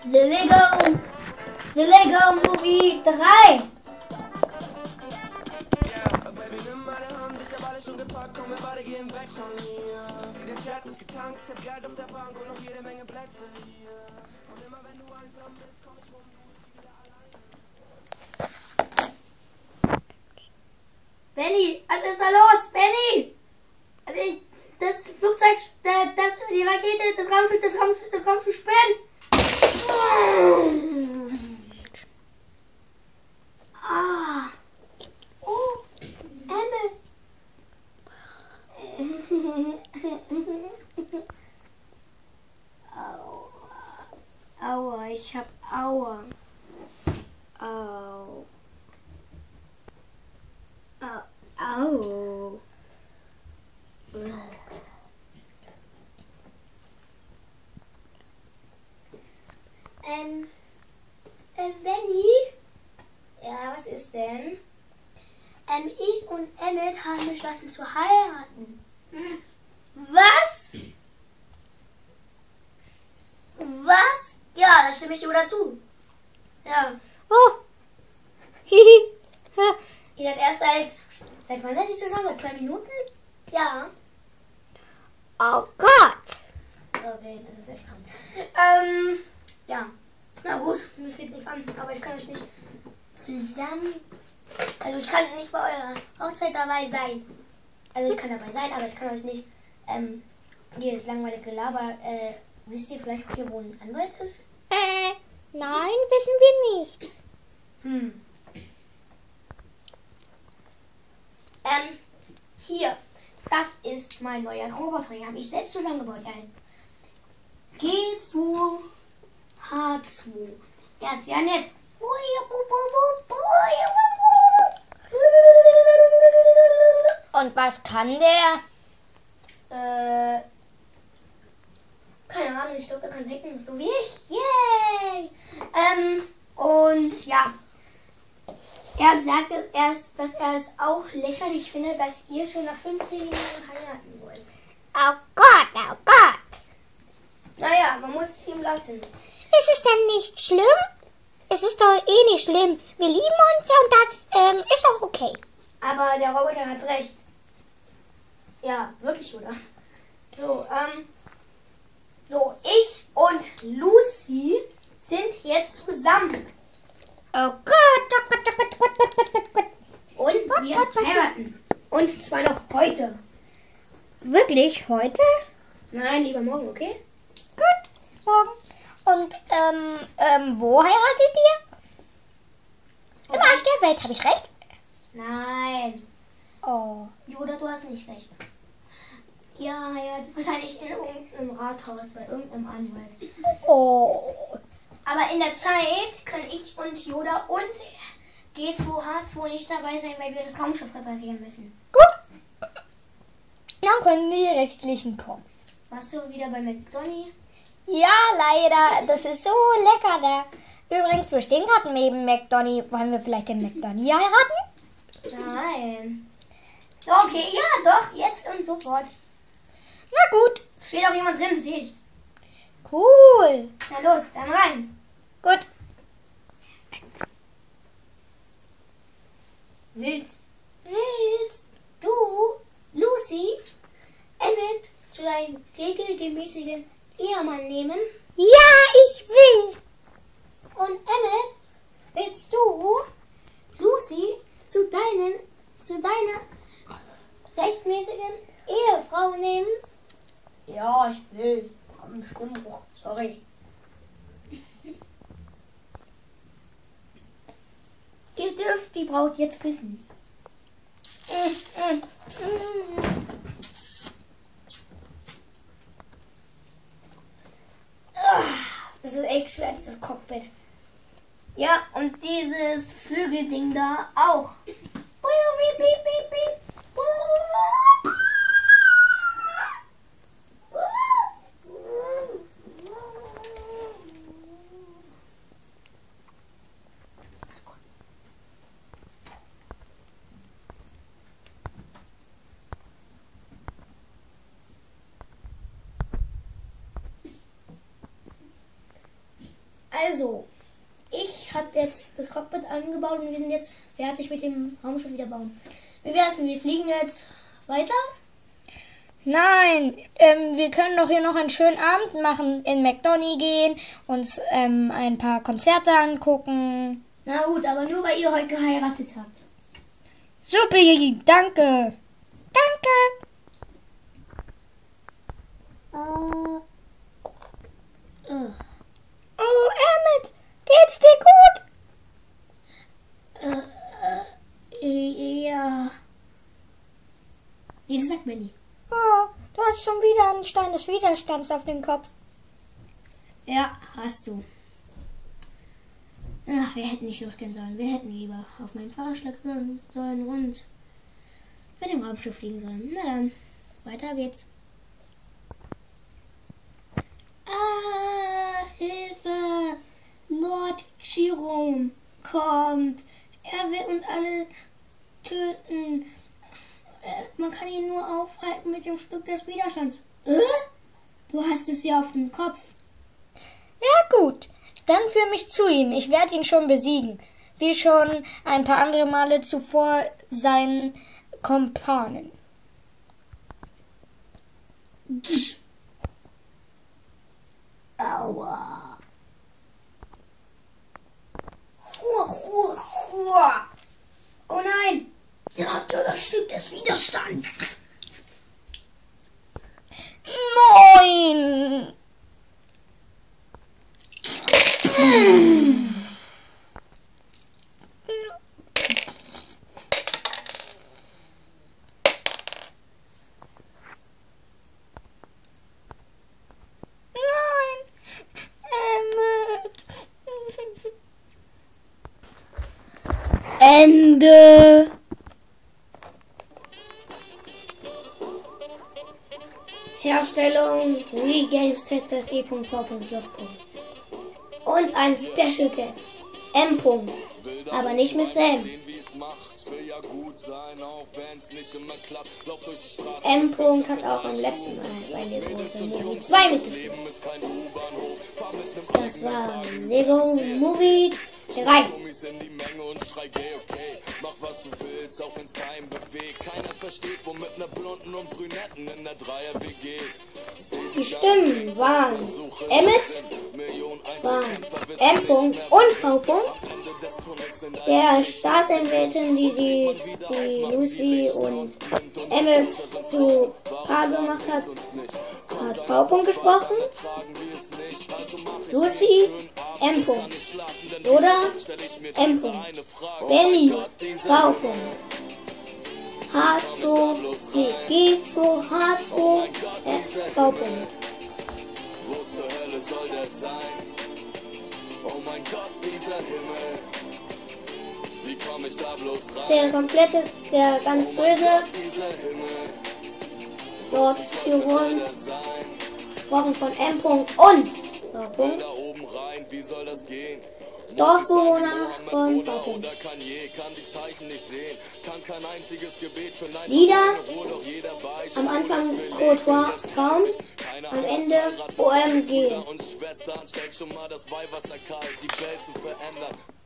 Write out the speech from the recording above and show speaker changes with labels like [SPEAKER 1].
[SPEAKER 1] The Lego Movie 3. Benny, was ist da los? Benny! Das Flugzeug, die Rakete, das Raumschiff spinnt! Ah! Oh! Emmel! Aua, ich hab Aua. Au. Au. Benny? Ja, was ist denn? Ich und Emmett haben beschlossen zu heiraten. Was? Was? Ja, da stimme ich dir dazu. Ja.
[SPEAKER 2] Oh. Hihi.
[SPEAKER 1] Ihr seid erst seit wann seid ihr zusammen? Seit 2 Minuten? Ja.
[SPEAKER 2] Oh Gott.
[SPEAKER 1] Okay, das ist echt krank. Ja. Na gut, mich geht's nicht an, aber ich kann euch nicht zusammen. Also ich kann nicht bei eurer Hochzeit dabei sein. Also ich kann dabei sein, aber ich kann euch nicht. Hier ist langweilige Gelaber. Wisst ihr vielleicht, hier wo ein Anwalt ist?
[SPEAKER 2] Nein, wissen wir nicht.
[SPEAKER 1] Hier. Das ist mein neuer Roboter. Den habe ich selbst zusammengebaut. Er heißt G2H2. Er ist ja nett.
[SPEAKER 2] Und was kann der?
[SPEAKER 1] Keine Ahnung, ich glaube, er kann hacken, so wie ich. Yay! Und ja. Er sagt, dass er es auch lächerlich findet, dass ihr schon nach 15 Minuten heiraten wollt.
[SPEAKER 2] Oh Gott, oh Gott.
[SPEAKER 1] Naja, man muss es ihm lassen.
[SPEAKER 2] Ist es denn nicht schlimm? Es ist doch eh nicht schlimm. Wir lieben uns und das ist doch okay.
[SPEAKER 1] Aber der Roboter hat recht. Ja, wirklich, oder? So, ich und Lucy sind jetzt zusammen.
[SPEAKER 2] Oh Gott, oh Gott, oh Gott, oh Gott, oh Gott, oh Gott.
[SPEAKER 1] Und wir heiraten. Und zwar noch heute.
[SPEAKER 2] Wirklich heute?
[SPEAKER 1] Nein, lieber morgen, okay?
[SPEAKER 2] Gut, morgen. Und, wo heiratet ihr? Im Arsch der Welt, habe ich recht?
[SPEAKER 1] Nein.
[SPEAKER 2] Oh.
[SPEAKER 1] Joda, du hast nicht recht. Ja, wahrscheinlich in irgendeinem Rathaus, bei irgendeinem Anwalt.
[SPEAKER 2] Oh.
[SPEAKER 1] Aber in der Zeit können ich und Joda und G2H2 nicht dabei sein, weil wir das Raumschiff reparieren müssen.
[SPEAKER 2] Gut. Dann können die Restlichen kommen.
[SPEAKER 1] Warst du wieder bei McDonald's?
[SPEAKER 2] Ja, leider. Das ist so lecker da. Übrigens, wir stehen gerade neben McDonald's. Wollen wir vielleicht den McDonald's heiraten?
[SPEAKER 1] Nein. Okay, ja, doch, jetzt und sofort.
[SPEAKER 2] Na gut.
[SPEAKER 1] Steht auch jemand drin, sehe ich.
[SPEAKER 2] Cool.
[SPEAKER 1] Na los, dann rein.
[SPEAKER 2] Gut.
[SPEAKER 1] Willst du, Lucy, Emmett zu deinem regelmäßigen Ehemann nehmen?
[SPEAKER 2] Ja, ich will.
[SPEAKER 1] Und Emmett, willst du Lucy zu deiner rechtmäßigen Ehefrau nehmen? Ja, ich will. Am Stimmbruch, sorry. Ihr dürft die Braut jetzt küssen. Das ist echt schwer, dieses Cockpit. Ja, und dieses Flügelding da auch. Also, ich habe jetzt das Cockpit angebaut und wir sind jetzt fertig mit dem Raumschiff wieder bauen. Wie wär's denn? Wir fliegen jetzt weiter?
[SPEAKER 2] Nein, wir können doch hier noch einen schönen Abend machen, in McDonald's gehen, uns ein paar Konzerte angucken.
[SPEAKER 1] Na gut, aber nur weil ihr heute geheiratet habt.
[SPEAKER 2] Super, danke. Danke. Oh, Emmett, geht's dir gut?
[SPEAKER 1] Ja. Nee, das sagt mir nie.
[SPEAKER 2] Oh, du hast schon wieder einen Stein des Widerstands auf den Kopf.
[SPEAKER 1] Ja, hast du. Ach, wir hätten nicht losgehen sollen. Wir hätten lieber auf meinen Fahrradschlag hören sollen und mit dem Raumschiff fliegen sollen. Na dann, weiter geht's. Ah, Hilfe! Lord Chiron kommt. Er will uns alle töten. Man kann ihn nur aufhalten mit dem Stück des Widerstands. Du hast es ja auf dem Kopf.
[SPEAKER 2] Ja gut, dann führ mich zu ihm. Ich werde ihn schon besiegen. Wie schon ein paar andere Male zuvor seinen Kumpanen.
[SPEAKER 1] Aua. Oh nein! Er hat ja das Stück des Widerstands.
[SPEAKER 2] Nein!
[SPEAKER 1] Ende. Herstellung WeGamesTesters E.V.J. Und ein Special Guest M. Aber nicht Mr. M. M. hat auch am letzten Mal bei Lego Movie 2 mitgespielt. Das war Lego Movie 3. Mach was du willst, auch wenn's keinen bewegt. Keiner versteht, womit ne Blonden und Brünetten in der Dreier-WG. Die Stimmen waren Emmett, waren M. und V. Der Staatsanwältin, die Lucy und Emmett zu Paar gemacht hat V. gesprochen. Lucy, M. Oder M. Benny, V. H2, G2, H2, V. Wo zur Hölle soll der sein? Oh mein Gott, dieser Himmel. Wie komm ich da bloß rein? Der ganz böse Lord Chiron, gesprochen von M. und V. Wie soll das gehen? Dorfbewohner von V. Lieder am Anfang Trottoir Traum, am Ende OMG.